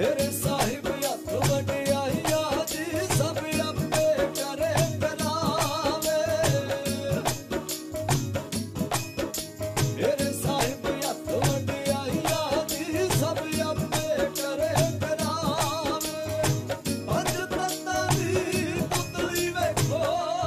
मेरे साहिब हथ वडियाइया जी सब अपने करे करावे। मेरे साहिब हथ वडियाइया जी सब अपने करे करावे। पंज तत्तां दी पुतली वेखो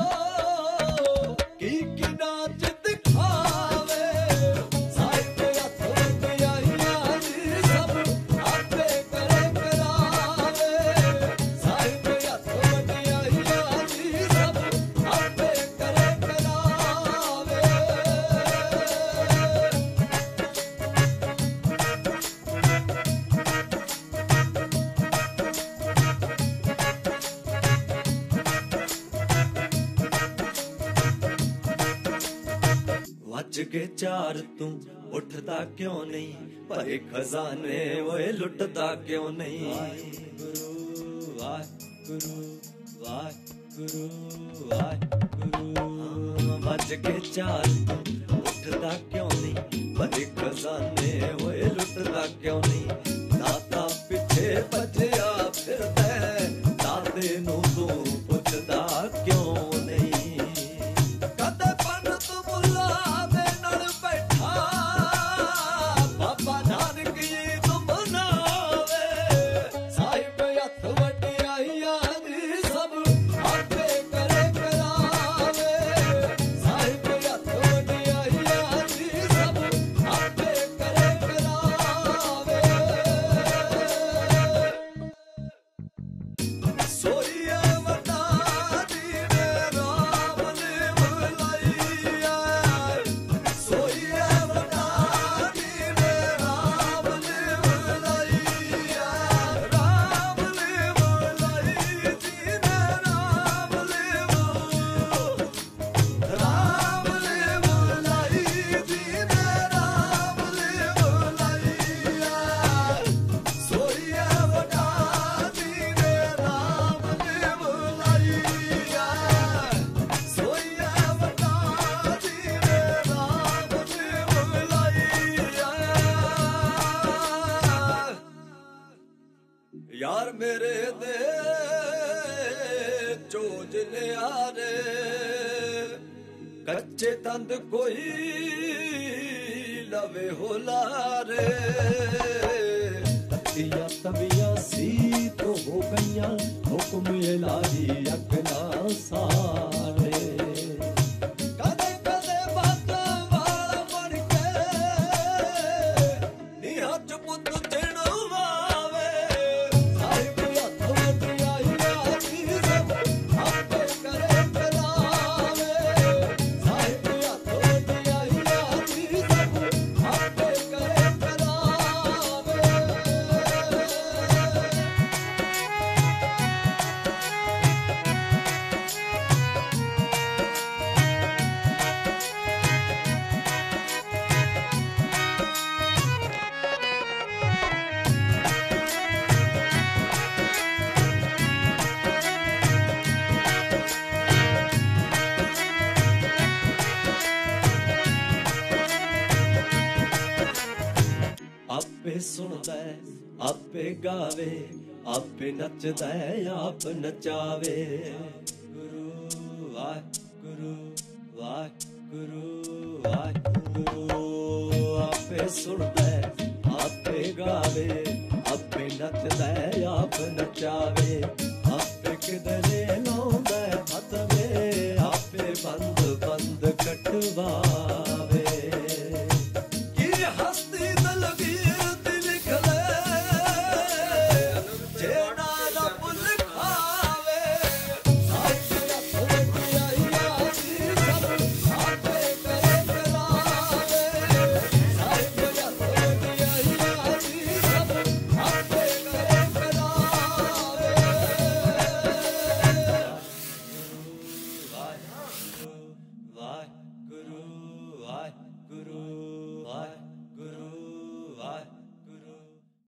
की नाच दिखावे। साहिब हथ वडियाइया जी सब आपे करे करावे। साहिब हथ वडियाइया जी सब आपे करे करावे। वज के चार तू उठदा क्यों नहीं, भरे खजाने ओए लुटदा क्यों नहीं। वाहिगुरु वाहिगुरु वाहिगुरु वाहिगुरु। वज के चार तू उठदा क्यों नहीं, भरे खजाने ओए लुटदा क्यों नहीं। दाता पिछे भजया फिरदा दाते नू तू पुछदा क्यों नहीं। कदे पंडित मुल्ला दे नाल बैठा बाबा नानक ईद मनावे। साहिब हथ वडियाइया जी सब आपे करे करावे। साहिब हथ वडियाइया जी सब आपे करे करावे। सोईया वड्डा जी ने राम ने बुलाइया। सोईया वड्डा जी ने राम ने बुलाइया। राम ने बुलाई जी ने राम ने राम ने बुलाई जी ने राम ने बुलाइया। सोईया वड्डा जी ने राम ने बुलाइया। सोईया वड्डा जी ने राम ने बुलाइया। यार मेरे दे चोज लियारे कच्चे तंद कोई लवे हो लारे। तकिया तविया सी तो हो गईया हुक्म इलाही अगना सारे। कदे कदे बातां वाला बन के निहा च पुत चिड़वावे। साहिब हथ वडियाइया जी सब आपे करे करावे। साहिब हथ वडियाइया जी सब आपे करे करावे। आपे सुनदा आपे गावे आपे नचदा आप नचावे। गुरु वाहिगुरु वाहिगुरु वाहिगुरु। आपे सुनदा आपे गावे आपे नचदा आप नचावे।